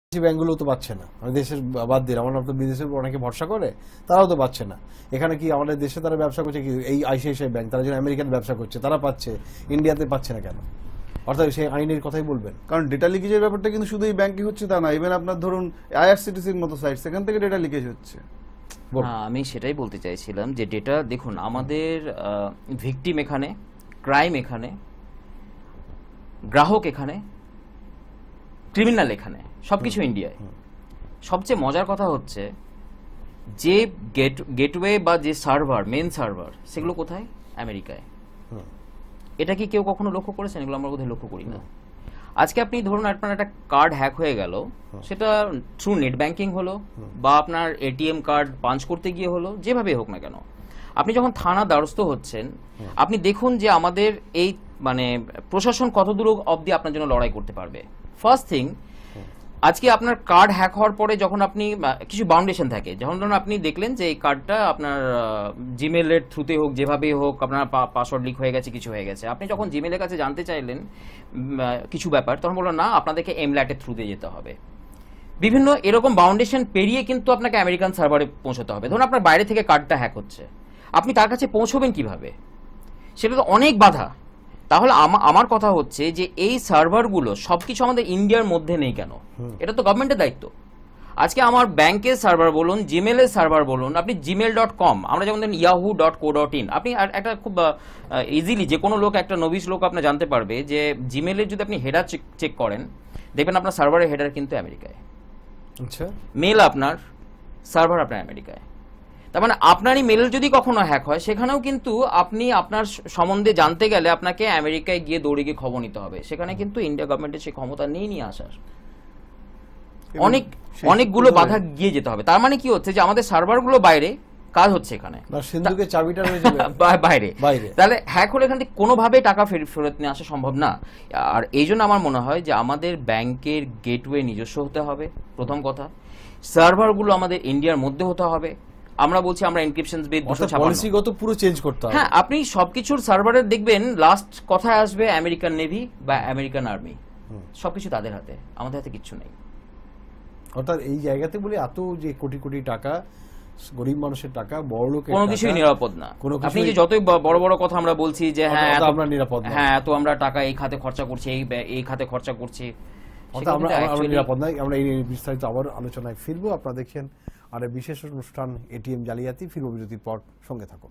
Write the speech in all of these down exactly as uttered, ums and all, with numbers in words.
ব্যাংকগুলো তো পাচ্ছে না, আমি দেশের বাদ দিলাম, আমার তো বিদেশের অনেকে ভরসা করে, তারাও তো পাচ্ছে না। এখানে কি আমাদের দেশে তারা ব্যবসা করছে কি, এই আইসিআইসিআই ব্যাংক তারা যেন আমেরিকান ব্যবসা করছে, তারা পাচ্ছে, ইন্ডিয়াতে পাচ্ছে না কেন? অর্থাৎ সেই আইনের কথাই বলবেন। কারণ ডেটা লিকেজের ব্যাপারটা কিন্তু শুধু এই ব্যাংকে হচ্ছে তা না, ইভেন আপনার ধরুন আইআরসিটিসির মতো সাইট, সেখান থেকে ডেটা লিকেজ হচ্ছে। হ্যাঁ, আমি সেটাই বলতে চাইছিলাম যে ডেটা দেখুন, আমাদের ভিকটিম এখানে, ক্রাইম এখানে, গ্রাহক এখানে, ক্রিমিনাল এখানে, সবকিছু ইন্ডিয়ায়। সবচেয়ে মজার কথা হচ্ছে যে গেট গেটওয়ে বা যে সার্ভার, মেন সার্ভার, সেগুলো কোথায়? আমেরিকায়। এটা কি কেউ কখনো লক্ষ্য করেছেন? এগুলো আমরা বোধহয় লক্ষ্য করি না। আজকে আপনি ধরুন আপনার একটা কার্ড হ্যাক হয়ে গেল, সেটা থ্রু নেট ব্যাংকিং হলো বা আপনার এটিএম কার্ড পাঞ্চ করতে গিয়ে হলো, যেভাবে হোক না কেন, আপনি যখন থানা দ্বারস্থ হচ্ছেন, আপনি দেখুন যে আমাদের এই মানে প্রশাসন কত দূর অবধি আপনার জন্য লড়াই করতে পারবে। ফার্স্ট থিং, আজকে আপনার কার্ড হ্যাক হওয়ার পরে যখন আপনি কিছু বাউন্ডেশন থাকে, যখন ধরুন আপনি দেখলেন যে এই কার্ডটা আপনার জিমেলের থ্রুতে হোক, যেভাবেই হোক, আপনার পাসওয়ার্ড লিক হয়ে গেছে, কিছু হয়ে গেছে, আপনি যখন জিমেলের কাছে জানতে চাইলেন কিছু ব্যাপার, তখন বললো না, আপনাদেরকে এমল্যাটের থ্রুতে যেতে হবে। বিভিন্ন এরকম বাউন্ডেশন পেরিয়ে কিন্তু আপনাকে আমেরিকান সার্ভারে পৌঁছতে হবে। ধরুন আপনার বাইরে থেকে কার্ডটা হ্যাক হচ্ছে, আপনি তার কাছে পৌঁছবেন কিভাবে? সেটা তো অনেক বাধা। তাহলে আমার কথা হচ্ছে যে এই সার্ভারগুলো সবকিছু আমাদের ইন্ডিয়ার মধ্যে নেই কেন? এটা তো গভর্নমেন্টের দায়িত্ব। আজকে আমার ব্যাংকের সার্ভার বলুন, জিমেলের সার্ভার বলুন, আপনি জিমেল ডট কম, আমরা যেমন দেখেন Yahoo dot co dot in, আপনি একটা খুব ইজিলি যে কোনো লোক, একটা নবিশ লোক আপনার জানতে পারবে যে জিমেলের যদি আপনি হেডার চেক করেন, দেখবেন আপনার সার্ভারের হেডার কিন্তু আমেরিকায়। আচ্ছা, মেল আপনার, সার্ভার আপনার আমেরিকায়। তার মানে আপনারই মেল যদি কখনো হ্যাক হয়, সেখানেও কিন্তু আপনি আপনার সম্বন্ধে জানতে গেলে আপনাকে আমেরিকায় গিয়ে দৌড়ে গিয়ে খবর নিতে হবে। সেখানে কিন্তু ইন্ডিয়া গভর্নমেন্টের সেই ক্ষমতা নেই নিয়ে আসার। অনেক অনেকগুলো বাধা গিয়ে যেতে হবে। তার মানে কি হচ্ছে যে আমাদের সার্ভারগুলো বাইরে, কাজ হচ্ছে এখানে বাইরে বাইরে। তাহলে হ্যাক হলে এখান থেকে কোনোভাবেই টাকা ফেরত নিয়ে আসা সম্ভব না। আর এই জন্য আমার মনে হয় যে আমাদের ব্যাংকের গেটওয়ে নিজস্ব হতে হবে, প্রথম কথা। সার্ভারগুলো আমাদের ইন্ডিয়ার মধ্যে হতে হবে। আমরা বলছি আমরা এনক্রিপশন বেস পলিসিগত পুরো চেঞ্জ করতে হবে। হ্যাঁ, আপনি সবকিছুর সার্ভারে দেখবেন লাস্ট কথায় আসবে আমেরিকান নেভি বা আমেরিকান আর্মি, সবকিছু তাদের হাতে, আমাদের হাতে কিচ্ছু নেই। অর্থাৎ এই জায়গাতে বলে এত যে কোটি কোটি টাকা, গরিব মানুষের টাকা, বড় লোকের কোনো কিছুই নিরাপদ না। আপনি যে যতই বড় বড় কথা আমরা বলছি যে হ্যাঁ আমরা নিরাপদ না, হ্যাঁ তো আমরা টাকা এই খাতে খরচা করছি, এই এই খাতে খরচা করছি, আমরা আমরা নিরাপদ নাই। আমরা এই বিস্তারিত আবার আলোচনায় ফিরবো। আপনারা দেখছেন আর বিশেষ অনুষ্ঠান এটিএম জালিয়াতি। ফিরবো বিরতির পর, সঙ্গে থাকুন।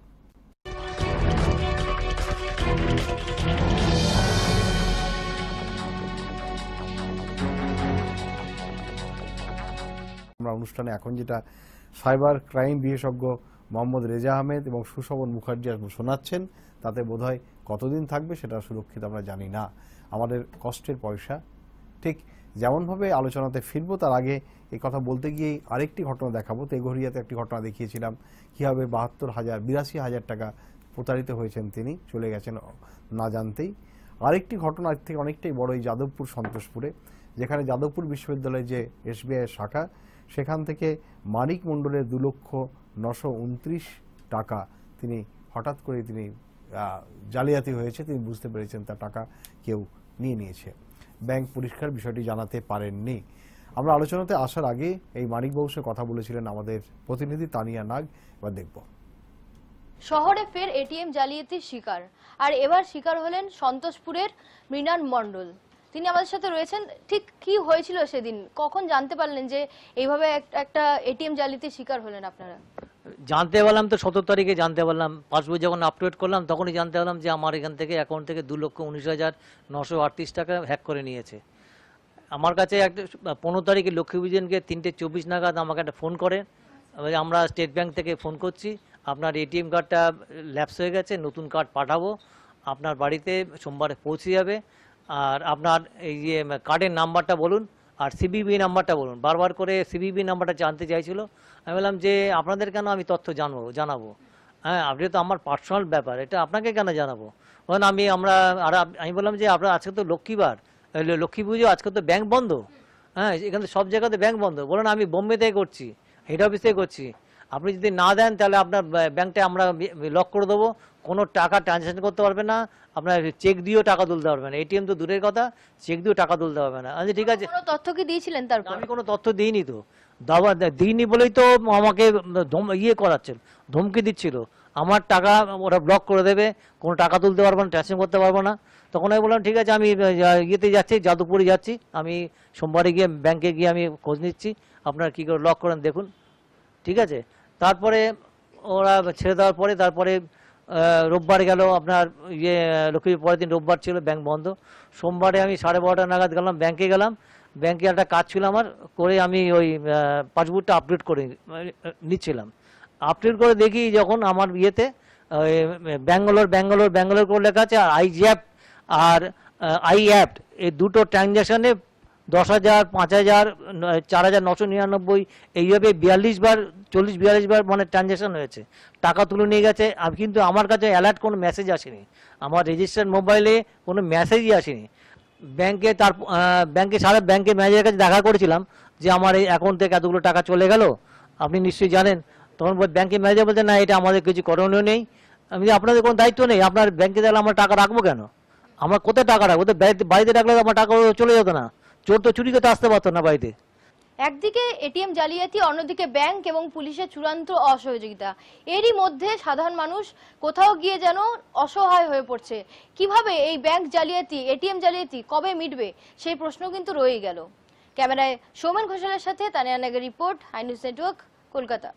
আমরা অনুষ্ঠানে এখন যেটা সাইবার ক্রাইম বিশেষজ্ঞ মোহাম্মদ রেজা আহমেদ এবং সুশোভন মুখার্জি শোনাচ্ছেন, তাতে বোধহয় কতদিন থাকবে সেটা সুরক্ষিত আমরা জানি না। আমাদের কষ্টের পয়সা ঠিক যেমনভাবে আলোচনাতে ফিরবো, তার আগে এই কথা বলতে গিয়েই আরেকটি ঘটনা দেখাবো। তেঘরিয়াতে একটি ঘটনা দেখিয়েছিলাম, কীভাবে বাহাত্তর হাজার বিরাশি হাজার টাকা প্রতারিত হয়েছেন তিনি, চলে গেছেন না জানতেই। আরেকটি ঘটনা থেকে অনেকটাই বড়, এই যাদবপুর সন্তোষপুরে, যেখানে যাদবপুর বিশ্ববিদ্যালয়ের যে এসবিআই শাখা, সেখান থেকে মানিক মণ্ডলের দু লক্ষ নশো উনত্রিশ টাকা তিনি হঠাৎ করে তিনি জালিয়াতি হয়েছে, তিনি বুঝতে পেরেছেন তার টাকা কেউ নিয়ে নিয়েছে। ব্যাংক পরিষ্কার বিষয়টি জানাতে পারেননি। আমরা আলোচনাতে আসার আগে এই মানিকবাবুর সঙ্গে কথা বলেছিলেন আমাদের প্রতিনিধি তানিয়া নাগ। এবার দেখব। শহরে ফের এটিএম জালিয়াতির শিকার, আর এবার শিকার হলেন সন্তোষপুরের মৃণাল মণ্ডল। তিনি আমাদের সাথে রয়েছেন। ঠিক কি হয়েছিল সেদিন, কখন জানতে পারলেন যে এইভাবে একটা এটিএম জালিয়াতির শিকার হলেন আপনারা? জানতে পারলাম তো সতেরো তারিখে জানতে পারলাম, পাসবই যখন আপডেট করলাম তখনই জানতে পারলাম যে আমার এখান থেকে অ্যাকাউন্ট থেকে দু লক্ষ উনিশ হাজার নশো আটত্রিশ টাকা হ্যাক করে নিয়েছে। আমার কাছে একটা পনেরো তারিখে লক্ষ্মীপুজনকে তিনটে চব্বিশ নাগাদ আমাকে একটা ফোন করে, আমরা স্টেট ব্যাংক থেকে ফোন করছি, আপনার এটিএম কার্ডটা ল্যাপস হয়ে গেছে, নতুন কার্ড পাঠাবো, আপনার বাড়িতে সোমবারে পৌঁছে যাবে, আর আপনার এই যে কার্ডের নাম্বারটা বলুন আর সিবিবি নাম্বারটা বলুন। বারবার করে সিবিবি নাম্বারটা জানতে চাইছিল। আমি বললাম যে আপনাদের কেন আমি তথ্য জানবো জানাবো হ্যাঁ আপনি তো আমার পার্সোনাল ব্যাপার, এটা আপনাকে কেন জানাবো? বলেন আমি আমরা আর আমি বললাম যে আপনার আজকে তো লক্ষ্মীবার, লক্ষ্মী পুজো, আজকে তো ব্যাংক বন্ধ, হ্যাঁ এখানে সব জায়গাতে ব্যাংক বন্ধ। বলেন আমি বোম্বে থেকে করছি, হেড অফিস থেকে করছি, আপনি যদি না দেন তাহলে আপনার ব্যাংকটা আমরা লক করে দেবো, কোনো টাকা ট্রানজাকশন করতে পারবে না, আপনার চেক দিয়েও টাকা তুলতে পারবে না, এটিএম তো দূরের কথা, চেক দিয়েও টাকা তুলতে পারবে না। আচ্ছা ঠিক আছে, কোনো তথ্য কি দিয়েছিলেন তারপর? আমি কোনো তথ্য দিইনি তো, দাবা দিইনি বলেই তো আমাকে ধম- ইয়ে করাচ্ছিল, ধমকি দিচ্ছিল আমার টাকা ওরা ব্লক করে দেবে, কোনো টাকা তুলতে পারবো না, ট্রান্সফার করতে পারবো না। তখন আমি বললাম ঠিক আছে, আমি ইয়েতে যাচ্ছি, যাদবপুরে যাচ্ছি, আমি সোমবারে গিয়ে ব্যাংকে গিয়ে আমি খোঁজ নিচ্ছি, আপনার কী করে লক করেন দেখুন, ঠিক আছে। তারপরে ওরা ছেড়ে দেওয়ার পরে তারপরে রোববার গেল, আপনার ইয়ে লক্ষ্মী পরের দিন রোববার ছিল, ব্যাংক বন্ধ। সোমবারে আমি সাড়ে বারোটা নাগাদ গেলাম ব্যাংকে, গেলাম ব্যাংকে, একটা কাজ ছিল আমার, করে আমি ওই পাসবুকটা আপডেট করে নিচ্ছিলাম। আপডেট করে দেখি যখন আমার ইয়েতে ব্যাঙ্গালোর ব্যাঙ্গালোর ব্যাঙ্গালোর করে লেখা আছে, আর আইজিএফ আর আই অ্যাপ এই দুটো ট্রানজ্যাকশানে দশ হাজার পাঁচ হাজার চার হাজার নশো নিরানব্বই এইভাবে বিয়াল্লিশ বার চল্লিশ বিয়াল্লিশ বার মানে ট্রানজ্যাকশন হয়েছে, টাকা তুলে নিয়ে গেছে। কিন্তু আমার কাছে অ্যালার্ট কোনো মেসেজ আসেনি, আমার রেজিস্টার্ড মোবাইলে কোনো মেসেজই আসেনি। ব্যাংকে তার ব্যাংকে সারা ব্যাংকে ম্যানেজারের কাছে দেখা করেছিলাম যে আমার এই অ্যাকাউন্ট থেকে এতগুলো টাকা চলে গেল, আপনি নিশ্চয়ই জানেন। তখন ব্যাংকের ম্যানেজার বলতে না, এটা আমাদের কিছু করণীয় নেই। আমি আপনাদের কোনো দায়িত্ব নেই, আপনার ব্যাংকে গেলে আমার টাকা রাখবো কেন, আমার কোথায় টাকা রাখবো, তো বাড়িতে রাখলে আমার টাকা চলে যেত না, চোর তো চুরি করতে আসতে পারতো না বাড়িতে। একদিকে এটিএম জালিয়াতি, অন্যদিকে ব্যাংক এবং পুলিশের চূড়ান্ত অসহযোগিতা, এরই মধ্যে সাধারণ মানুষ কোথাও গিয়ে যেন অসহায় হয়ে পড়ছে। কিভাবে এই ব্যাংক জালিয়াতি, এটিএম জালিয়াতি কবে মিটবে, সেই প্রশ্ন কিন্তু রয়ে গেল। ক্যামেরায় সৌমেন ঘোষালের সাথে তানিয়া নাগের report, high news network, Kolkata.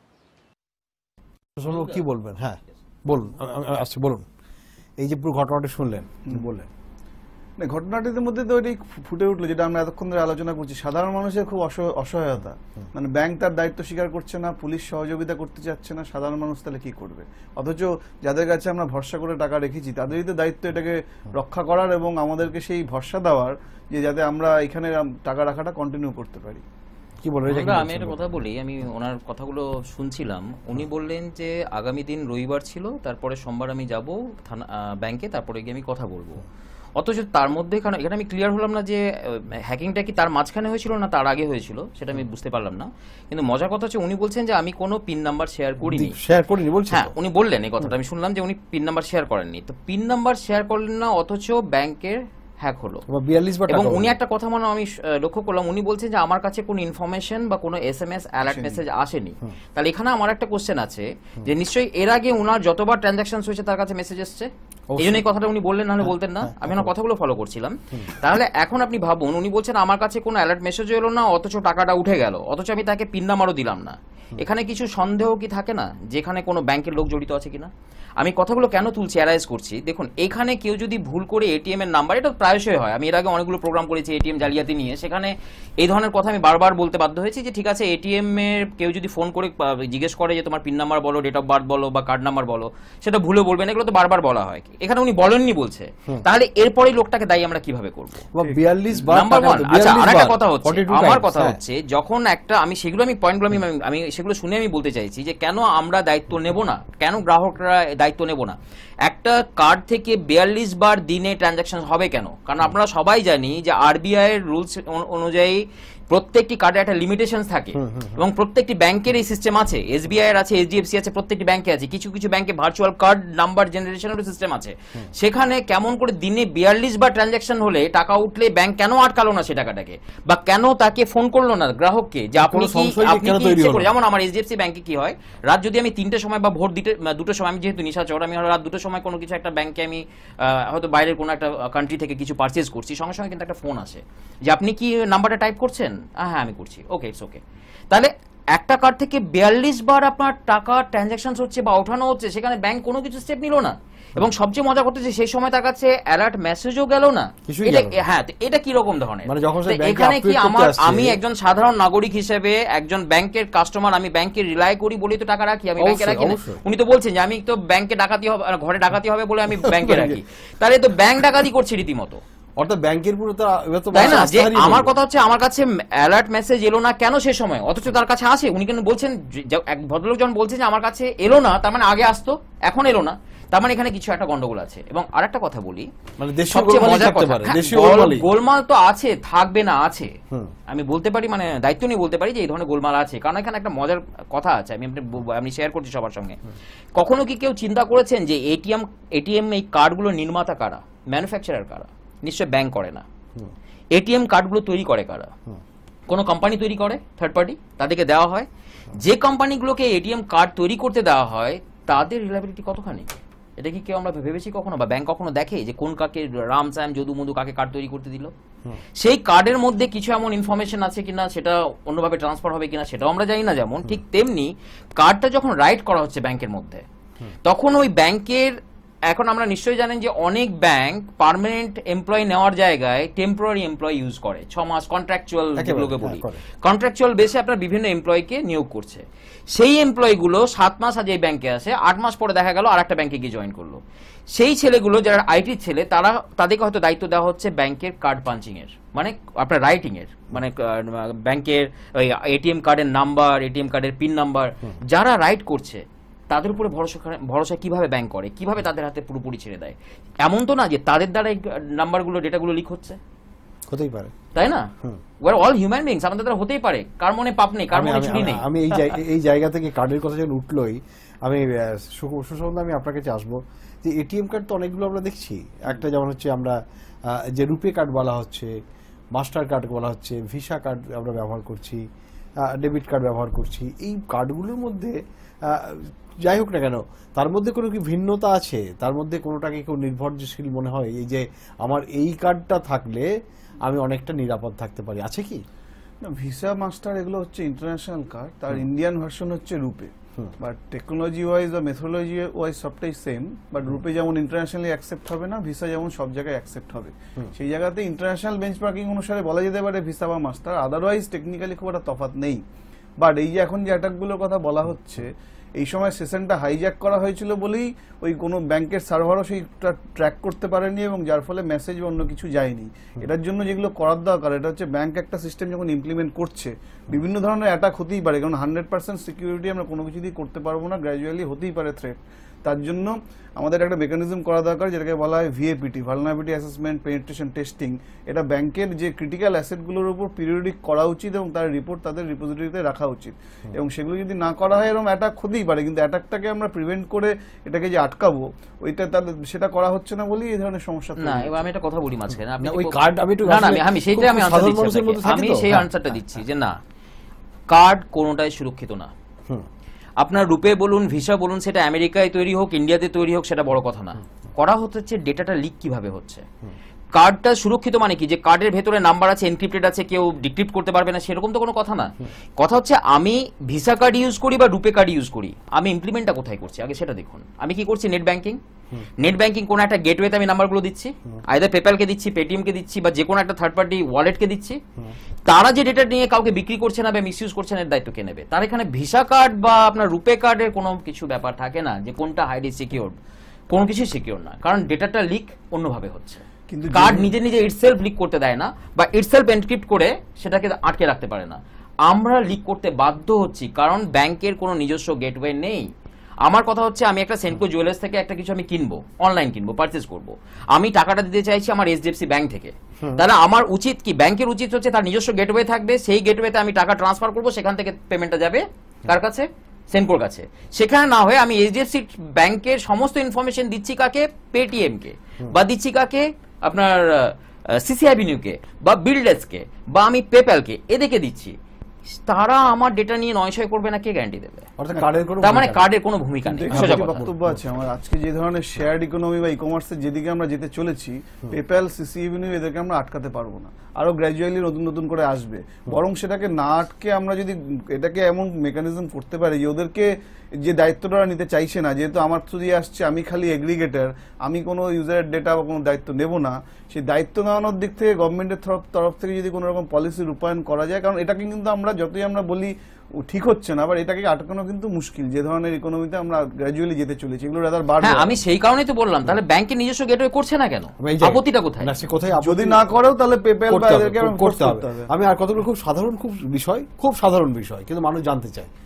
কি বলবেন? হ্যাঁ বলুন, আচ্ছা বলুন, এই যে পুরো ঘটনাটা শুনলেন, বললেন। না, ঘটনাটির মধ্যে তো এটাই ফুটে উঠলো যেটা আমরা এতক্ষণ ধরে আলোচনা করছি, সাধারণ মানুষের খুব অসহায়তা। মানে ব্যাংক তার দায়িত্ব স্বীকার করছে না, পুলিশ সহযোগিতা করতে চাচ্ছে না, সাধারণ মানুষ তাহলে কি করবে? অথচ যাদের কাছে আমরা ভরসা করে টাকা রেখেছি তাদেরই তো দায়িত্ব এটাকে রক্ষা করার এবং আমাদেরকে সেই ভরসা দেওয়ার যে যাতে আমরা এখানে টাকা রাখাটা কন্টিনিউ করতে পারি। কি বলবেন? আমি একটা কথা বলি, আমি ওনার কথাগুলো শুনছিলাম। উনি বললেন যে আগামী দিন রবিবার ছিল, তারপরে সোমবার আমি যাব থানা ব্যাংকে, তারপরে গিয়ে আমি কথা বলবো। অথচ তার মধ্যে এখানে আমি ক্লিয়ার হলাম না যে হ্যাকিংটা কি তার মাঝখানে হয়েছিল না তার আগে হয়েছিল, সেটা আমি বুঝতে পারলাম না। কিন্তু মজার কথা হচ্ছে উনি বলছেন যে আমি কোনো পিন নাম্বার শেয়ার করিনি, শেয়ার করিনি বলছেন। হ্যাঁ উনি বললেন এই কথাটা, আমি শুনলাম যে উনি পিন নাম্বার শেয়ার করেননি। তো পিন নাম্বার শেয়ার করলেন না, অথচ ব্যাংকের হ্যাক হলো। এবং উনি একটা কথা মানে আমি লক্ষ্য করলাম, উনি বলছেন যে আমার কাছে কোনো ইনফরমেশন বা কোনো S M S alert message আসেনি। তাহলে এখানে আমার একটা কোশ্চেন আছে যে নিশ্চয়ই এর আগে উনার যতবার ট্রানজাকশন হয়েছে তার কাছে মেসেজ এসছে, এই জন্য এই কথাটা উনি বললেন, নাহলে বলতেন না। আমি ওনার কথাগুলো ফলো করছিলাম। তাহলে এখন আপনি ভাবুন, উনি বলছেন আমার কাছে কোনো অ্যালার্ট মেসেজও এলো না, অথচ টাকাটা উঠে গেল, অথচ আমি তাকে পিন নাম্বারও দিলাম না। এখানে কিছু সন্দেহ কি থাকে না যেখানে কোনো ব্যাংকের লোক জড়িত আছে কিনা? আমি কথাগুলো কেন তুলছি, অ্যালাইজ করছি। দেখুন, এখানে কেউ যদি ভুল করে এটিএম এর নাম্বার, এটা প্রায়শই হয়, আমি এর আগে অনেকগুলো প্রোগ্রাম করেছি এটিএম জালিয়াতি নিয়ে, সেখানে এই ধরনের কথা আমি বারবার বলতে বাধ্য হয়েছি যে ঠিক আছে, এটিএম এর কেউ যদি ফোন করে জিজ্ঞেস করে যে তোমার পিন নাম্বার বলো, ডেট অফ বার্থ বলো বা কার্ড নাম্বার বলো, সেটা ভুলে বলবেন, এগুলো তো বারবার বলা হয়। এখানে উনি বলেননি বলছে, তাহলে এরপরেই লোকটাকে দায়ী আমরা কিভাবে করবো? Number one. আচ্ছা, আরেকটা কথা হচ্ছে, আমার কথা হচ্ছে যখন একটা, আমি সেগুলো আমি পয়েন্টগুলো আমি আমি সেগুলো শুনে আমি বলতে চাইছি যে কেন আমরা দায়িত্ব নেব না, কেন গ্রাহকরা দায়িত্ব নেব না? একটা কার্ড থেকে বিয়াল্লিশ বার দিনে ট্রানজাকশন হবে কেন? কারণ আপনারা সবাই জানি যে আরবিআই এর রুলস অনুযায়ী প্রত্যেকটি কার্ডে একটা লিমিটেশন থাকে এবং প্রত্যেকটি ব্যাংকের এই সিস্টেম আছে, এসবিআই এর আছে, এইচডিএফসি আছে, প্রত্যেকটি ব্যাংকে আছে। কিছু কিছু ব্যাংকে ভার্চুয়াল কার্ড নাম্বার জেনারেশনের সিস্টেম আছে। সেখানে কেমন করে দিনে বিয়াল্লিশ বার ট্রানজাকশন হলে টাকা উঠলে ব্যাংক কেন আটকালো না সেটাকে, বা কেন তাকে ফোন করলো না গ্রাহককে যে আপনি কি আপনি কি ইচ্ছে করে? যেমন আমার এইচডিএফসি ব্যাংকে কি হয়, রাত যদি আমি তিনটের সময় বা ভোর দুটোর সময়, আমি যেহেতু নিশাচর, আমি রাত দুটোর সময় কোনো কিছু একটা ব্যাংকে আমি হয়তো বাইরের কোনো একটা কান্ট্রি থেকে কিছু পারচেজ করছি, সঙ্গে সঙ্গে কিন্তু একটা ফোন আসে যে আপনি কি নাম্বারটা টাইপ করছেন? হ্যাঁ আমি করছি, ওকে ইটস ওকে। তাহলে একটা কার্ড থেকে বিয়াল্লিশ বার আপনার টাকা ট্রানজাকশন হচ্ছে বা ওঠানো হচ্ছে, সেখানে ব্যাংক কোনো কিছু স্টেপ নিল না। এবং সবচেয়ে মজা করতেছে সেই সময় তার কাছে অ্যালার্ট মেসেজও গেল না। হ্যাঁ, এটা কি রকম ধরনের? এখানে কি আমার, আমি একজন সাধারণ নাগরিক হিসেবে একজন ব্যাংকের কাস্টমার, আমি ব্যাংকে রিলাই করি বলেই তো টাকা রাখি, আমি ব্যাংকে রাখি না। উনি তো বলছেন যে আমি তো ব্যাংকে ডাকাতি হবে, ঘরে ডাকাতি হবে বলে আমি ব্যাংকে রাখি, তাহলে তো ব্যাংক ডাকাতি করছে রীতিমতো। অর্থাৎ ব্যাংকের পুরো তো তাই না? যে আমার কথা হচ্ছে আমার কাছে অ্যালার্ট মেসেজ এলো না কেন সে সময়, অথচ তার কাছে আসে। উনি কেন বলছেন, এক ভদ্রলোক যখন বলছেন যে আমার কাছে এলো না, তার মানে আগে আসতো, এখন এলো না। তার মানে এখানে কিছু একটা গন্ডগোল আছে। এবং আরেকটা কথা বলি, মানে দেশীয় সবচেয়ে গোলমালই মজার থাকতে কথা, পারে, হ্যাঁ, দেশীয় গোল- গোলমালই। গোলমাল তো আছে, থাকবে না আছে, হুম। আমি বলতে পারি, মানে দায়িত্ব নিয়ে বলতে পারি যে এই ধরনের গোলমাল আছে, কারণ এখানে একটা মজার কথা আছে, আমি আপনি ব- আমি শেয়ার করছি সবার সঙ্গে। কখনো কি কেউ চিন্তা করেছেন যে এটিএম এটিএম এই কার্ডগুলো নির্মাতা কারা, ম্যানুফ্যাকচারার কারা? নিশ্চয় ব্যাংক করে না। এটিএম কার্ডগুলো তৈরি করে কারা? কোনো কোম্পানি তৈরি করে, থার্ড পার্টি, তাদেরকে দেওয়া হয়। যে কোম্পানিগুলোকে এটিএম কার্ড তৈরি করতে দেওয়া হয় তাদের রিলায়েবিলিটি কতখানি, এটা কি কেউ আমরা ভেবেছি কখনো, বা ব্যাংক কখনো দেখে যে কোন কাকে রাম স্যাম যদু মধু কাকে কার্ড তৈরি করতে দিল? সেই কার্ডের মধ্যে কিছু এমন ইনফরমেশন আছে কিনা, সেটা অন্যভাবে ট্রান্সফার হবে কিনা সেটাও আমরা জানি না। যেমন ঠিক তেমনি কার্ডটা যখন রাইট করা হচ্ছে ব্যাংকের মধ্যে, তখন ওই ব্যাংকের, এখন আমরা নিশ্চয়ই জানেন যে অনেক ব্যাংক পার্মানেন্ট এমপ্লয়ি নেওয়ার জায়গায় টেম্পোরারি এমপ্লয়ি ইউজ করে, ছ মাস কন্ট্রাকচুয়াল যেগুলোকে বলি, কন্ট্রাকচুয়াল বেসে আপনার বিভিন্ন এমপ্লয়িকে নিয়োগ করছে। সেই এমপ্লয়িগুলো সাত মাস আজ এই ব্যাংকে আসে, আট মাস পরে দেখা গেল আর একটা ব্যাংকে গিয়ে জয়েন করলো। সেই ছেলেগুলো যারা আইটির ছেলে, তারা তাদেরকে হয়তো দায়িত্ব দেওয়া হচ্ছে ব্যাংকের কার্ড পাঞ্চিং এর, মানে আপনার রাইটিং এর, মানে ব্যাংকের ওই এটিএম কার্ডের নাম্বার, এটিএম কার্ডের পিন নাম্বার, যারা রাইট করছে তাদের উপরে ভরসা ভরসা কিভাবে ব্যাংক করে, কিভাবে তাদের হাতে পুরোপুরি ছেড়ে দেয়? এমন তো না যে তাদের দ্বারা এই নাম্বারগুলো, ডেটাগুলো লিক হচ্ছে, হতেই পারে, তাই না? ওয়ার অল হিউম্যান বিংস, আমাদের দ্বারা হতেই পারে, কার মনে পাপ নেই, কার মনে চুরি নেই। আমি এই জায়গা এই জায়গা থেকে কার্ডের কথা যখন উঠলোই, আমি সুসম্বন্ধ আমি আপনার কাছে আসবো যে এটিএম কার্ড তো অনেকগুলো আমরা দেখছি। একটা যেমন হচ্ছে আমরা যে রুপে কার্ড বলা হচ্ছে, মাস্টার কার্ড বলা হচ্ছে, ভিসা কার্ড আমরা ব্যবহার করছি, ডেবিট কার্ড ব্যবহার করছি। এই কার্ডগুলোর মধ্যে যাই হোক না কেন, তার মধ্যে কোনো কি ভিন্নতা আছে? তার মধ্যে কোনোটাকে কেউ নির্ভরশীল মনে হয়, এই যে আমার এই কার্ডটা থাকলে আমি অনেকটা নিরাপদ থাকতে পারি, আছে কি? না, ভিসা মাস্টার এগুলো হচ্ছে ইন্টারন্যাশনাল কার্ড, তার ইন্ডিয়ান ভার্সন হচ্ছে রুপে। বাট টেকনোলজি ওয়াইজ বা মেথোলজি ওয়াইজ সবটাই সেম। বাট রুপে যেমন ইন্টারন্যাশনালি অ্যাকসেপ্ট হবে না, ভিসা যেমন সব জায়গায় অ্যাকসেপ্ট হবে। সেই জায়গাতে ইন্টারন্যাশনাল বেঞ্চমার্কিং অনুসারে বলা যেতে পারে ভিসা বা মাস্টার, আদারওয়াইজ টেকনিক্যালি খুব একটা তফাৎ নেই। বাট এই যে এখন যে অ্যাটাকগুলোর কথা বলা হচ্ছে, এই সময় সেশনটা হাইজ্যাক করা হয়েছিল বলেই ওই কোনো ব্যাংকের সার্ভারও সেইটা ট্র্যাক করতে পারেনি, এবং যার ফলে মেসেজ বা অন্য কিছু যায়নি। এটার জন্য যেগুলো করার দরকার, এটা হচ্ছে ব্যাংক একটা সিস্টেম যখন ইমপ্লিমেন্ট করছে, বিভিন্ন ধরনের অ্যাটাক হতেই পারে, কারণ হান্ড্রেড পার্সেন্ট সিকিউরিটি আমরা কোনো কিছু দিয়ে করতে পারবো না, গ্র্যাজুয়ালি হতেই পারে থ্রেট। তার জন্য আমাদের একটা মেকানিজম করা দরকার, যেটাকে বলা হয় VAPT, vulnerability assessment penetration testing. এটা ব্যাংকের যে ক্রিটিক্যাল অ্যাসেটগুলোর উপর পিরিয়ডিক করা উচিত, এবং তার রিপোর্ট তাদের রিপোজিটরিতে রাখা উচিত। এবং সেগুলো যদি না করা হয়, এরকম অ্যাটাক হতেই পারে, কিন্তু অ্যাটাকটাকে আমরা প্রিভেন্ট করে এটাকে যে আটকাবো, ওইটা তাদের সেটা করা হচ্ছে না বলেই এই ধরনের সমস্যা। না, এবার আমি একটা কথা বলি মাঝখানে, আপনি ওই কার্ড আমি একটু না না আমি আমি সেইটাই আমি আনসার দিচ্ছি, আমি সেই আনসারটা দিচ্ছি যে না, কার্ড কোনোটাই সুরক্ষিত না। আপনার রুপে বলুন, ভিসা বলুন, সেটা আমেরিকায় তৈরি হোক, ইন্ডিয়াতে তৈরি হোক, সেটা বড় কথা না। করা হচ্ছে ডেটাটা লিক কিভাবে হচ্ছে। কার্ডটা সুরক্ষিত মানে কি, যে কার্ডের ভেতরে নাম্বার আছে, এনক্রিপ্টেড আছে, কেউ ডিক্রিপ্ট করতে পারবে না, সেরকম তো কোনো কথা না। কথা হচ্ছে আমি ভিসা কার্ড ইউজ করি বা রুপে কার্ড ইউজ করি, আমি ইমপ্লিমেন্টটা কোথায় করছি আগে সেটা দেখুন। আমি কি করছি, নেট ব্যাংকিং, নেট ব্যাংকিং কোনো একটা গেটওয়েতে আমি নাম্বারগুলো দিচ্ছি, আইদার পেপ্যালকে দিচ্ছি, পেটিএমকে দিচ্ছি, বা যে কোনো একটা থার্ড পার্টি ওয়ালেটকে দিচ্ছি। তারা যে ডেটা নিয়ে কাউকে বিক্রি করছে না বা মিসইউজ করছে না, এর দায়িত্ব কে নেবে? তার এখানে ভিসা কার্ড বা আপনার রুপে কার্ডের কোনো কিছু ব্যাপার থাকে না যে কোনটা হাইলি সিকিউরড, কোনো কিছু সিকিউর না, কারণ ডেটাটা লিক অন্যভাবে হচ্ছে। কিন্তু কার্ড নিজে নিজে ইটসেলফ লিক করতে দেয় না, বা ইটসেলফ এনক্রিপ্ট করে সেটাকে আটকে রাখতে পারে না। আমরা লিক করতে বাধ্য হচ্ছি কারণ ব্যাংকের কোনো নিজস্ব গেটওয়ে নেই। আমার কথা হচ্ছে, আমি একটা সেনকো জুয়েলার্স থেকে একটা কিছু আমি কিনবো, অনলাইন কিনবো, পারচেজ করবো, আমি টাকাটা দিতে চাইছি আমার এইচডিএফসি ব্যাংক থেকে, তাহলে আমার উচিত কি, ব্যাংকের উচিত হচ্ছে তার নিজস্ব গেটওয়ে থাকবে, সেই গেটওয়েতে আমি টাকা ট্রান্সফার করবো, সেখান থেকে পেমেন্টটা যাবে কার কাছে, সেনকোর কাছে। সেখানে না হয়ে আমি এইচডিএফসি ব্যাংকের সমস্ত ইনফরমেশন দিচ্ছি কাকে, পেটিএম কে, বা দিচ্ছি কাকে, আপনার সিসিআই বিনিউকে, বা বিলডেসকে, বা আমি পেপ্যালকে, এদেরকে দিচ্ছি। তারা আমার ডেটা নিয়ে নয়শয় করবে না, কে গ্যারান্টি দেবে? তার মানে কার্ডের কোনো ভূমিকা নেই। বক্তব্য আছে আমার, আজকে যে ধরনের শেয়ার্ড ইকোনমি বা ই কমার্সের যেদিকে আমরা যেতে চলেছি, পেপ্যাল, সিসিআই বিনিউ এদেরকে আমরা আটকাতে পারবো না, আরো গ্র্যাজুয়ালি নতুন নতুন করে আসবে। বরং সেটাকে না আটকে আমরা যদি এটাকে এমন মেকানিজম করতে পারি যে ওদেরকে যে দায়িত্বটা নিতে চাইছে না, যেহেতু আমার থ্রু দিয়ে আসছে, আমি খালি এগ্রিগেটর, আমি কোনো ইউজারের ডেটা বা কোনো দায়িত্ব নেব না, সেই দায়িত্ব নেওয়ানোর দিক থেকে গভর্নমেন্টের তরফ থেকে যদি কোনো রকম পলিসি রূপায়ণ করা যায়, কারণ এটাকে কিন্তু আমরা যতই আমরা বলি ঠিক হচ্ছে না, আবার এটাকে আটকানো কিন্তু মুশকিল, যে ধরনের ইকোনমিতে আমরা গ্র্যাজুয়ালি যেতে চলেছি, এগুলো রাদার বাড়বে। হ্যাঁ, আমি সেই কারণেই তো বললাম, তাহলে ব্যাংকের নিজস্ব গেটওয়ে করছে না কেন, আপত্তিটা কোথায়? যদি না করেও তাহলে পেপ্যাল বা এদেরকে করতে হবে। আমি আর কতগুলো খুব সাধারণ খুব বিষয়, খুব সাধারণ বিষয় কিন্তু মানুষ জানতে চায়।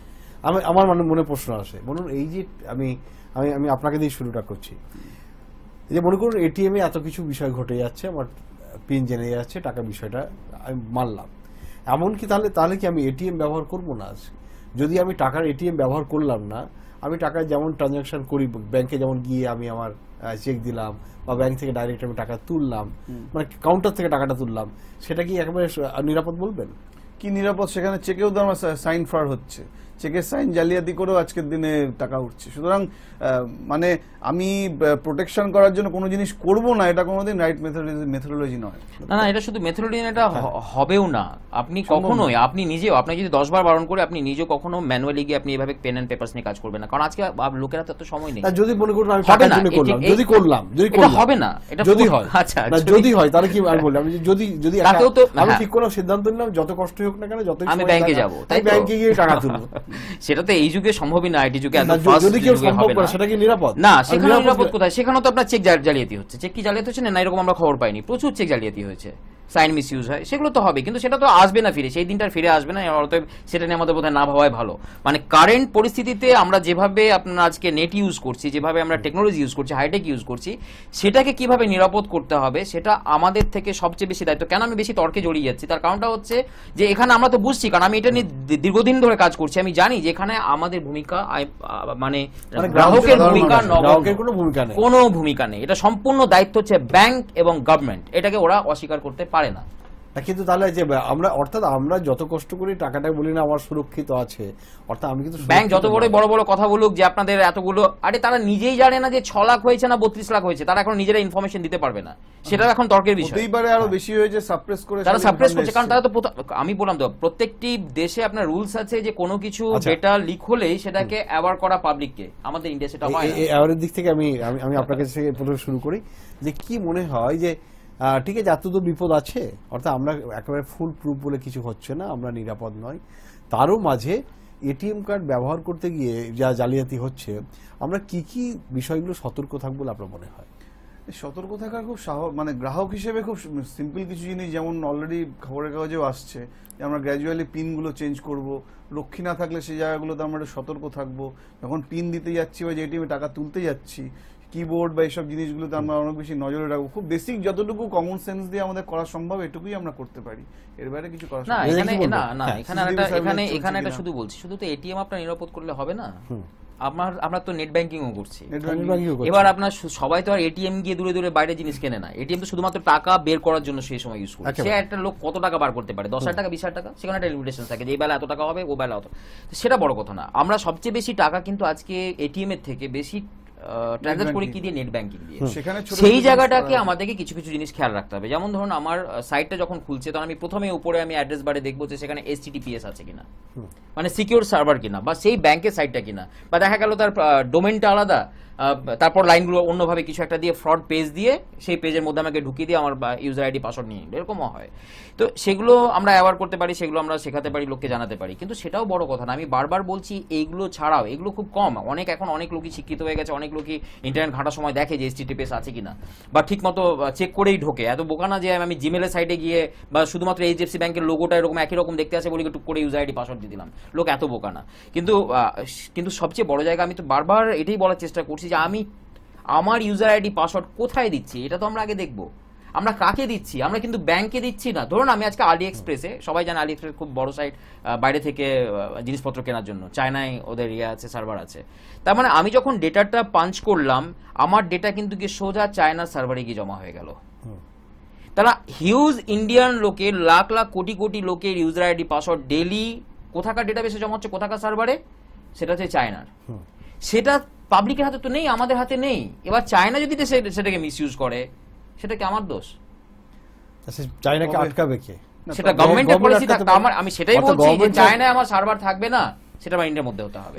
আমি আমার মনে মনে প্রশ্ন আসে, বলুন এই যে আমি আমি আমি আপনাকে দিয়ে শুরুটা করছি, এই যে মনে করুন এটিএম এ এত কিছু বিষয় ঘটে যাচ্ছে, আমার পিন জেনে যাচ্ছে, টাকা বিষয়টা আমি মানলাম, এমনকি তাহলে তাহলে কি আমি এটিএম ব্যবহার করব না? যদি আমি টাকার এটিএম ব্যবহার করলাম না, আমি টাকা যেমন ট্রানজাকশন করি ব্যাংকে, যেমন গিয়ে আমি আমার চেক দিলাম বা ব্যাংক থেকে ডাইরেক্ট আমি টাকা তুললাম, মানে কাউন্টার থেকে টাকাটা তুললাম, সেটা কি একেবারে নিরাপদ বলবেন? কি নিরাপদ? সেখানে চেকেও তো আমার সাইন ফ্রড হচ্ছে, চেকের সাইন জালিয়াতি করেও আজকের দিনে টাকা উঠছে। সুতরাং মানে আমি প্রোটেকশন করার জন্য কোনো জিনিস করব না, এটা কোনোদিন রাইট মেথোডোলজি নয়। না না, এটা শুধু মেথোডোলজি, এটা হবেও না। আপনি কখনোই, আপনি নিজেও, আপনি যদি দশ বার বারণ করে আপনি নিজেও কখনো ম্যানুয়ালি গিয়ে আপনি এভাবে পেন এন্ড পেপারস নিয়ে কাজ করবেন না, কারণ আজকে লোকেরা তো সময় নেই। যদি মনে করুন আমি টাকার জন্য করলাম, যদি করলাম, যদি এটা হবে না, এটা যদি হয়, আচ্ছা যদি হয় তাহলে কি আমি বললাম, যদি যদি আমি ঠিক কোনো সিদ্ধান্ত নিলাম, যত কষ্ট হোক না কেন, যত আমি ব্যাংকে যাব, তাই ব্যাংকে গিয়ে টাকা তুলবো, সেটা তো এই যুগে সম্ভবই না, আইটি যুগে এত ফাস্ট যদি কেউ সম্ভব করে, সেটা কি নিরাপদ? না, সেখানে নিরাপদ কোথায়? সেখানে তো আপনার চেক জালিয়াতি হচ্ছে। চেক কি জালিয়াতি হচ্ছে না এরকম আমরা খবর পাইনি, প্রচুর চেক জালিয়াতি হয়েছে, সাইন মিস ইউজ হয়, সেগুলো তো হবে, কিন্তু সেটা তো আসবে না ফিরে, সেই দিনটা ফিরে আসবে না, অতএব সেটা নিয়ে আমাদের বোধহয় না ভাবাই ভালো। মানে কারেন্ট পরিস্থিতিতে আমরা যেভাবে আপনার আজকে নেট ইউজ করছি, যেভাবে আমরা টেকনোলজি ইউজ করছি, হাইটেক ইউজ করছি, সেটাকে কিভাবে নিরাপদ করতে হবে সেটা আমাদের থেকে সবচেয়ে বেশি দায়িত্ব। কেন আমি বেশি তর্কে জড়িয়ে যাচ্ছি, তার কারণটা হচ্ছে যে এখানে আমরা তো বুঝছি, কারণ আমি এটা নিয়ে দীর্ঘদিন ধরে কাজ করছি, আমি জানি যে এখানে আমাদের ভূমিকা মানে গ্রাহকের ভূমিকা, গ্রাহকের কোনো ভূমিকা নেই, কোনো ভূমিকা নেই, এটা সম্পূর্ণ দায়িত্ব হচ্ছে ব্যাংক এবং গভর্নমেন্ট, এটাকে ওরা অস্বীকার করতে পারে না। কিন্তু তাহলে যে আমরা, অর্থাৎ আমরা যত কষ্ট করি টাকাটা বলি না আমার সুরক্ষিত আছে, অর্থাৎ আমি কিন্তু ব্যাংক যত বড় বড় বড় কথা বলুক যে আপনাদের এতগুলো, আরে তারা নিজেই জানে না যে ছ লাখ হয়েছে না বত্রিশ লাখ হয়েছে, তারা এখন নিজেরা ইনফরমেশন দিতে পারবে না, সেটা এখন তর্কের বিষয়। হতেই পারে আরো বেশি হয়েছে, সাপ্রেস করে, তারা সাপ্রেস করছে, কারণ তারা তো, আমি বললাম তো, প্রত্যেকটি দেশে আপনার রুলস আছে যে কোনো কিছু ডেটা লিক হলেই সেটাকে অ্যাওয়ার করা পাবলিককে। আমাদের ইন্ডিয়া সেটা হয় না। এই অ্যাওয়ারের দিক থেকে আমি আমি আপনার কাছে প্রথমে শুরু করি যে কি মনে হয় যে ঠিক আছে এত তো বিপদ আছে, অর্থাৎ আমরা একেবারে ফুল প্রুফ বলে কিছু হচ্ছে না, আমরা নিরাপদ নয়, তারও মাঝে এটিএম কার্ড ব্যবহার করতে গিয়ে যা জালিয়াতি হচ্ছে, আমরা কি কি বিষয়গুলো সতর্ক থাকবো বলে আপনার মনে হয়? সতর্ক থাকার খুব সাহস, মানে গ্রাহক হিসেবে খুব সিম্পল কিছু জিনিস, যেমন অলরেডি খবরের কাগজেও আসছে যে আমরা গ্র্যাজুয়ালি পিনগুলো চেঞ্জ করব, রক্ষী না থাকলে সেই জায়গাগুলোতে আমরা একটু সতর্ক থাকবো, যখন পিন দিতে যাচ্ছি বা যে এটিএমে টাকা তুলতে যাচ্ছি, কিবোর্ড বা এইসব জিনিসগুলোতে আমরা অনেক বেশি নজরে রাখবো। খুব বেসিক যতটুকু কমন সেন্স দিয়ে আমাদের করা সম্ভব এটুকুই আমরা করতে পারি, এর বাইরে কিছু করা না। এখানে না না এখানে একটা এখানে এখানে একটা শুধু বলছি, শুধু তো এটিএম আপনার নিরাপদ করলে হবে না, আপনার আমরা তো নেট ব্যাংকিংও করছি। এবার আপনার সবাই তো আর এটিএম গিয়ে দূরে দূরে বাইরে জিনিস কেনে না, এটিএম তো শুধুমাত্র টাকা বের করার জন্য সেই সময় ইউজ করে। সে একটা লোক কত টাকা বার করতে পারে, দশ হাজার টাকা, বিশ হাজার টাকা, সেখানে একটা লিমিটেশন থাকে যে এই বেলা এত টাকা হবে, ও বেলা অত, সেটা বড় কথা না। আমরা সবচেয়ে বেশি টাকা কিন্তু আজকে এটিএম এর থেকে বেশি ট্রানজাক্ট করি কি দিয়ে, নেট ব্যাংকিং দিয়ে। সেই জায়গাটাকে আমাদেরকে কিছু কিছু জিনিস খেয়াল রাখতে হবে। যেমন ধরুন আমার সাইটটা যখন খুলছে, তখন আমি প্রথমে উপরে আমি অ্যাড্রেস বারে দেখবো যে সেখানে এইচটিটিপিএস আছে কিনা, মানে সিকিউর সার্ভার কিনা, বা সেই ব্যাংকের সাইটটা কিনা, বা দেখা গেল তার ডোমেনটা আলাদা, তারপর লাইনগুলো অন্যভাবে কিছু একটা দিয়ে ফ্রড পেজ দিয়ে সেই পেজের মধ্যে আমাকে ঢুকিয়ে দিয়ে আমার ইউজার আইডি পাসওয়ার্ড নিয়ে, এরকমও হয়। তো সেগুলো আমরা অ্যাওয়ার করতে পারি, সেগুলো আমরা শেখাতে পারি, লোককে জানাতে পারি, কিন্তু সেটাও বড় কথা না। আমি বারবার বলছি এইগুলো ছাড়াও, এগুলো খুব কম, অনেক এখন অনেক লোকই শিক্ষিত হয়ে গেছে, অনেক লোকই ইন্টারনেট ঘাটার সময় দেখে যে এইচটিটিপিএস আছে কিনা, বা ঠিক মতো চেক করেই ঢোকে। এত বোকা না যে আমি জিমেলের সাইটে গিয়ে বা শুধুমাত্র এইচডিএফসি ব্যাংকের লোগোটা এরকম একই রকম দেখতে আছে বলে টুক করে ইউজার আইডি পাসওয়ার্ড দিয়ে দিলাম, লোক এত বোকা না। কিন্তু কিন্তু সবচেয়ে বড় জায়গা, আমি তো বারবার এটাই বলার চেষ্টা করছি যে আমি আমার ইউজার আইডি পাসওয়ার্ড কোথায় দিচ্ছি, এটা তো আমরা আগে দেখবো। আমরা কাকে দিচ্ছি, আমরা কিন্তু ব্যাংকে দিচ্ছি না। ধরুন আমি আজকে আলি এক্সপ্রেসে, সবাই জানে আলি এক্সপ্রেস খুব বড় সাইট বাইরে থেকে জিনিসপত্র কেনার জন্য, চায়নায় ওদের ইয়ে আছে, সার্ভার আছে। তার মানে আমি যখন ডেটাটা পাঞ্চ করলাম, আমার ডেটা কিন্তু গিয়ে সোজা চায়নার সার্ভারে গিয়ে জমা হয়ে গেল। তারা হিউজ ইন্ডিয়ান লোকের, লাখ লাখ কোটি কোটি লোকের ইউজার আইডি পাসওয়ার্ড ডেলি কোথাকার ডেটাবেসে জমা হচ্ছে, কোথাকার সার্ভারে, সেটা হচ্ছে চায়নার। সেটা পাবলিকের হাতে তো নেই, আমাদের হাতে নেই। এবার চায়না যদি সেটাকে মিসইউজ করে, সেটা কি আমার দোষ? চায়নাকে আটকাবে কে? সেটা গভর্নমেন্টের পলিসি থাকতে, আমার আমি সেটাই বলছি যে চায়নায় আমার সার্ভার থাকবে না, সেটা আমার ইন্ডিয়ার মধ্যে হতে হবে।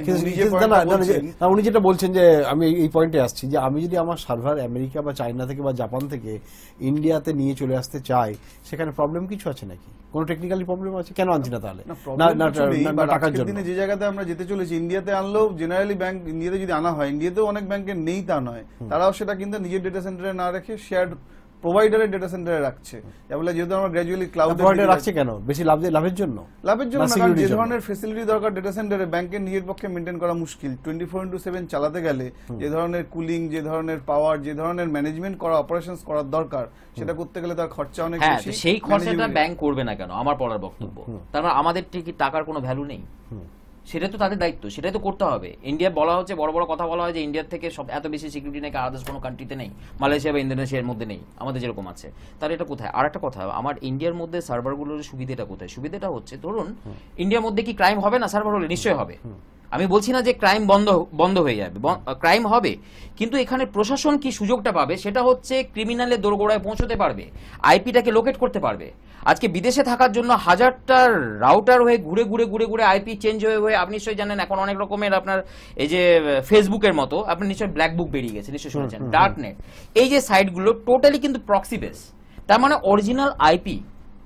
উনি যেটা বলছেন যে আমি এই পয়েন্টে আসছি যে আমি যদি আমার সার্ভার আমেরিকা বা চায়না থেকে বা জাপান থেকে ইন্ডিয়াতে নিয়ে চলে আসতে চাই, সেখানে প্রবলেম কিছু আছে নাকি? কোনো টেকনিক্যালি প্রবলেম আছে? কেন আনছি না তাহলে? টাকার জন্য যে জায়গাতে আমরা যেতে চলেছি, ইন্ডিয়াতে আনলেও জেনারেলি ব্যাংক ইন্ডিয়াতে যদি আনা হয়, ইন্ডিয়াতেও অনেক ব্যাংকের নেই তা নয়, তারাও সেটা কিন্তু নিজের ডেটা সেন্টারে না রেখে শেয়ার্ড প্রোভাইডারের ডেটা সেন্টারে রাখছে। বলে যেহেতু আমরা গ্র্যাজুয়ালি ক্লাউডে প্রোভাইডার রাখছে কেন? বেশি লাভ লাভের জন্য? লাভের জন্য না, কারণ যে ধরনের ফ্যাসিলিটি দরকার ডেটা সেন্টারে ব্যাংকের নিজের পক্ষে মেনটেন করা মুশকিল। টোয়েন্টি ফোর ইন্টু সেভেন চালাতে গেলে যে ধরনের কুলিং, যে ধরনের পাওয়ার, যে ধরনের ম্যানেজমেন্ট করা, অপারেশনস করার দরকার, সেটা করতে গেলে তার খরচা অনেক বেশি। সেই খরচাটা ব্যাংক করবে না কেন আমার পড়ার বক্তব্য। তার মানে আমাদের কি টাকার কোনো ভ্যালু নেই? সেটা তো তাদের দায়িত্ব, সেটাই তো করতে হবে। ইন্ডিয়া বলা হচ্ছে, বড় বড় কথা বলা হয় যে ইন্ডিয়ার থেকে সব এত বেশি সিকিউরিটি নাকি আদার্স কোনো কান্ট্রিতে নেই, মালয়েশিয়া বা ইন্দোনেশিয়ার মধ্যে নেই, আমাদের যেরকম আছে। তাহলে এটা কোথায়? আর একটা কথা, আমার ইন্ডিয়ার মধ্যে সার্ভারগুলোর সুবিধাটা কোথায়? সুবিধাটা হচ্ছে ধরুন ইন্ডিয়ার মধ্যে কি ক্রাইম হবে না? সার্ভার হলে নিশ্চয়ই হবে। আমি বলছি না যে ক্রাইম বন্ধ বন্ধ হয়ে যাবে, ক্রাইম হবে, কিন্তু এখানে প্রশাসন কি সুযোগটা পাবে সেটা হচ্ছে ক্রিমিনালের দোরগোড়ায় পৌঁছতে পারবে, আইপিটাকে লোকেট করতে পারবে। আজকে বিদেশে থাকার জন্য হাজারটা রাউটার হয়ে ঘুরে ঘুরে ঘুরে ঘুরে আইপি চেঞ্জ হয়ে হয়ে আপনি নিশ্চয়ই জানেন এখন অনেক রকমের আপনার এই যে ফেসবুকের মতো আপনি নিশ্চয়ই ব্ল্যাক বুক বেরিয়ে গেছে, নিশ্চয়ই শুনেছেন, ডার্ক নেট, এই যে সাইটগুলো টোটালি কিন্তু প্রক্সি বেস। তার মানে অরিজিনাল আইপি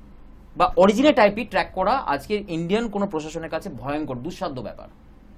বা অরিজিনেট আইপি ট্র্যাক করা আজকে ইন্ডিয়ান কোনো প্রশাসনের কাছে ভয়ঙ্কর দুঃসাধ্য ব্যাপার।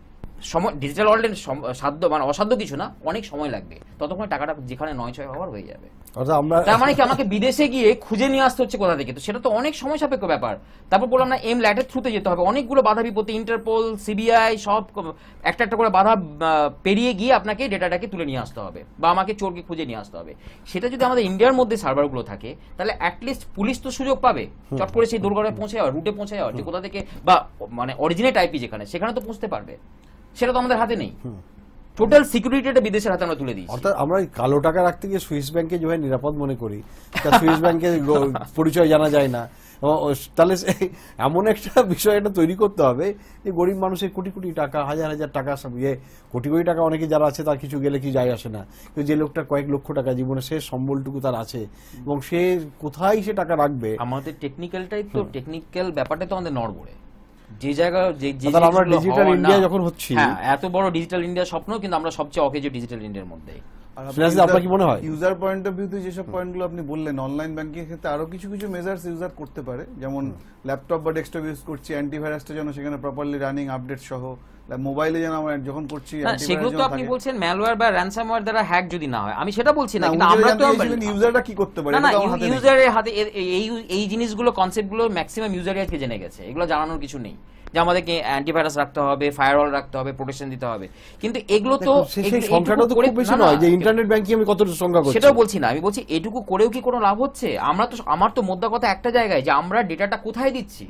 সময় ডিজিটাল ওয়ার্ল্ডের সাধ্য মানে অসাধ্য কিছু না, অনেক সময় লাগবে, ততক্ষণ টাকাটা যেখানে নয় ছয় হওয়ার হয়ে যাবে। তার মানে কি আমাকে বিদেশে গিয়ে খুঁজে নিয়ে আসতে হচ্ছে কোথা থেকে? তো সেটা তো অনেক সময় সাপেক্ষ ব্যাপার। তারপর বললাম না এম ল্যাটের থ্রুতে যেতে হবে, অনেকগুলো বাধা বিপত্তি, ইন্টারপোল, সিবিআই সব একটা একটা করে বাধা পেরিয়ে গিয়ে আপনাকে ডেটাটাকে তুলে নিয়ে আসতে হবে বা আমাকে চোরকে খুঁজে নিয়ে আসতে হবে। সেটা যদি আমাদের ইন্ডিয়ার মধ্যে সার্ভারগুলো থাকে তাহলে অ্যাটলিস্ট পুলিশ তো সুযোগ পাবে চট করে সেই দুর্ঘটনায় পৌঁছে যাওয়া, রুটে পৌঁছে যাওয়া, যে কোথা থেকে বা মানে অরিজিনেট আইপি যেখানে সেখানে তো পৌঁছতে পারবে। সেটা তো আমাদের হাতে নেই। টোটাল সিকিউরিটিটা বিদেশের হাতে আমরা তুলে দিই। অর্থাৎ আমরা কালো টাকা রাখতে গিয়ে সুইস ব্যাংকে যে নিরাপদ মনে করি, সুইস ব্যাংকের পরিচয় জানা যায় না, তাহলে এমন একটা বিষয় এটা তৈরি করতে হবে যে গরিব মানুষের কোটি কোটি টাকা, হাজার হাজার টাকা, ইয়ে কোটি কোটি টাকা অনেকে যারা আছে তার কিছু গেলে কি যায় আসে না, কিন্তু যে লোকটা কয়েক লক্ষ টাকা জীবনে শেষ সম্বলটুকু তার আছে এবং সে কোথায় সে টাকা রাখবে। আমাদের টেকনিক্যালটাই তো, টেকনিক্যাল ব্যাপারটা তো আমাদের নড়বড়ে। যে জায়গা যে আমরা ডিজিটাল ইন্ডিয়া যখন হচ্ছে, হ্যাঁ এত বড় ডিজিটাল ইন্ডিয়া স্বপ্ন, কিন্তু আমরা সবচেয়ে অকেজো ডিজিটাল ইন্ডিয়ার মধ্যে। আপনার কি মনে হয় ইউজার পয়েন্ট অফ ভিউতে যেসব পয়েন্টগুলো আপনি বললেন, অনলাইন ব্যাংকিং এর ক্ষেত্রে আরো কিছু কিছু মেজার্স ইউজার করতে পারে, যেমন ল্যাপটপ বা ডেস্কটপ ইউজ করছি, অ্যান্টিভাইরাসটা যেন সেখানে প্রপারলি রানিং আপডেট সহ, মোবাইলে যেন আমরা যখন করছি সেগুলো তো আপনি বলছেন ম্যালওয়্যার বা র্যানসামওয়্যার দ্বারা হ্যাক যদি না হয়, আমি সেটা বলছি না, কিন্তু আমরা তো ইউজাররা কি করতে পারে, না ইউজারের হাতে এই এই জিনিসগুলো, কনসেপ্টগুলো ম্যাক্সিমাম ইউজারই আজকে জেনে গেছে, এগুলো জানানোর কিছু নেই যে আমাদেরকে অ্যান্টিভাইরাস রাখতে হবে, ফায়ারওয়াল রাখতে হবে, প্রোটেকশন দিতে হবে, কিন্তু এগুলো তো সংখ্যাটা তো খুব বেশি নয় যে ইন্টারনেট ব্যাংকিং আমি কতটা সংখ্যা করছি সেটাও বলছি না। আমি বলছি এটুকু করেও কি কোনো লাভ হচ্ছে? আমরা তো, আমার তো মোদ্দা কথা একটা জায়গায় যে আমরা ডেটাটা কোথায় দিচ্ছি,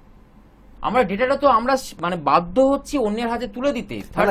আমরা ডেটাটা তো আমরা মানে বাধ্য হচ্ছি অন্যের হাতে তুলে দিতে।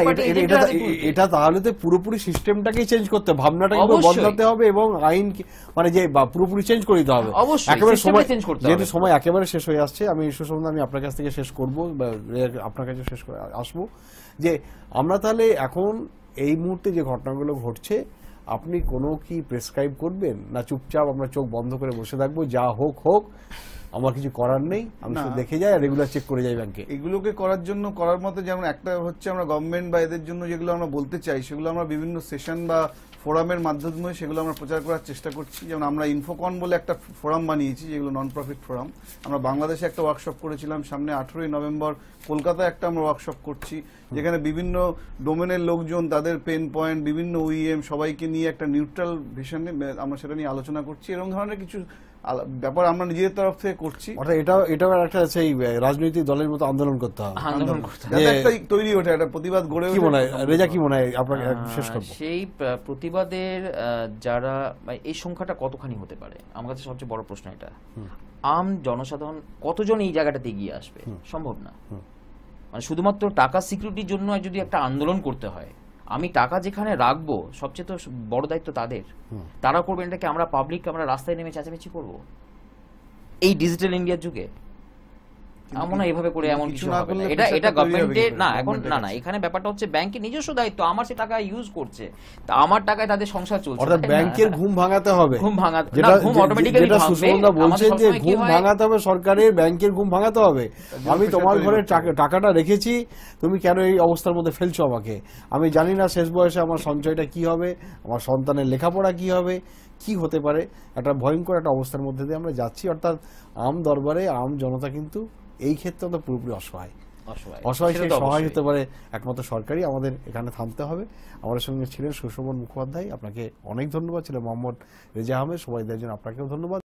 এটা তাহলে তো পুরোপুরি সিস্টেমটাকেই চেঞ্জ করতে, ভাবনাটাকে বদলাতে হবে এবং আইন মানে যে পুরোপুরি চেঞ্জ করে দিতে হবে। একেবারে সময়, যেহেতু সময় একেবারে শেষ হয়ে আসছে, আমি সুসম্বন্ধ আমি আপনার কাছ থেকে শেষ করবো, আপনার কাছে শেষ করে আসবো যে আমরা তাহলে এখন এই মুহূর্তে যে ঘটনাগুলো ঘটছে আপনি কোনো কি প্রেসক্রাইব করবেন, না চুপচাপ আমরা চোখ বন্ধ করে বসে থাকবো, যা হোক হোক আমার কিছু করার নেই, আমি শুধু দেখে যাই আর রেগুলার চেক করে যাই ব্যাংকে? এগুলোকে করার জন্য করার মতো যেমন একটা হচ্ছে আমরা গভর্নমেন্ট বা এদের জন্য যেগুলো আমরা বলতে চাই সেগুলো আমরা বিভিন্ন সেশন বা ফোরামের মাধ্যমে সেগুলো আমরা প্রচার করার চেষ্টা করছি। যেমন আমরা ইনফোকন বলে একটা ফোরাম বানিয়েছি, যেগুলো নন প্রফিট ফোরাম। আমরা বাংলাদেশে একটা ওয়ার্কশপ করেছিলাম, সামনে আঠেরোই নভেম্বর কলকাতায় একটা আমরা ওয়ার্কশপ করছি, যেখানে বিভিন্ন ডোমেনের লোকজন, তাদের পেন পয়েন্ট, বিভিন্ন ওইএম সবাইকে নিয়ে একটা নিউট্রাল ভিশনে আমরা সেটা নিয়ে আলোচনা করছি। এরকম ধরনের কিছু ব্যাপার আমরা নিজের তরফ থেকে করছি। অর্থাৎ এটাও এটাও একটা সেই রাজনৈতিক দলের মতো আন্দোলন করতে হবে, আন্দোলন করতে হবে, একটা তৈরি ওঠে, একটা প্রতিবাদ গড়ে ওঠে। কি মনে হয় রেজা, কি মনে হয় আপনাকে শেষ করব? সেই প্রতিবাদের যারা এই সংখ্যাটা কতখানি হতে পারে, আমার কাছে সবচেয়ে বড় প্রশ্ন এটা। আম জনসাধারণ কতজন এই জায়গাটাতে এগিয়ে আসবে? সম্ভব না। মানে শুধুমাত্র টাকা সিকিউরিটির জন্য যদি একটা আন্দোলন করতে হয়, আমি টাকা যেখানে রাখবো সবচেয়ে তো বড় দায়িত্ব তাদের, তারা করবেন এটাকে। আমরা পাবলিক আমরা রাস্তায় নেমে চেঁচামেচি করবো এই ডিজিটাল ইন্ডিয়ার যুগে? আমরা এইভাবে করে এমন কিছু হবে না। এটা এটা গভর্নমেন্টের না, এখন না না এখানে ব্যাপারটা হচ্ছে ব্যাংকের নিজস্ব দায়িত্ব। আমার সে টাকা ইউজ করছে, তা আমার টাকায় তাদের সংসার চলছে, অর্থাৎ ব্যাংকের ঘুম ভাঙাতে হবে। ঘুম ভাঙাতে না, ঘুম অটোমেটিক্যালি ভাঙবে। সুসম্বন্ধ বলছেন যে ঘুম ভাঙাতে হবে, সরকারের ব্যাংকের ঘুম ভাঙাতে হবে। আমি তোমার ঘরে টাকাটা রেখেছি, তুমি কেন এই অবস্থার মধ্যে ফেলছো আমাকে? আমি জানি না শেষ বয়সে আমার সঞ্চয়টা কি হবে, আমার সন্তানের লেখাপড়া কি হবে, কি হতে পারে। একটা ভয়ঙ্কর একটা অবস্থার মধ্যে দিয়ে আমরা যাচ্ছি। অর্থাৎ আম দরবারে আম জনতা কিন্তু এই ক্ষেত্রে তো পুরোপুরি অসহায়। অসহায় অসহায় সেটা সেই তো সহায় অবশ্যই। হতে পারে একমাত্র সরকারই। আমাদের এখানে থামতে হবে। আমাদের সঙ্গে ছিলেন সুশোভন মুখোপাধ্যায়, আপনাকে অনেক ধন্যবাদ। ছিল মোহাম্মদ রেজা আহমেদ, সময় দেওয়ার জন্য আপনাকেও ধন্যবাদ।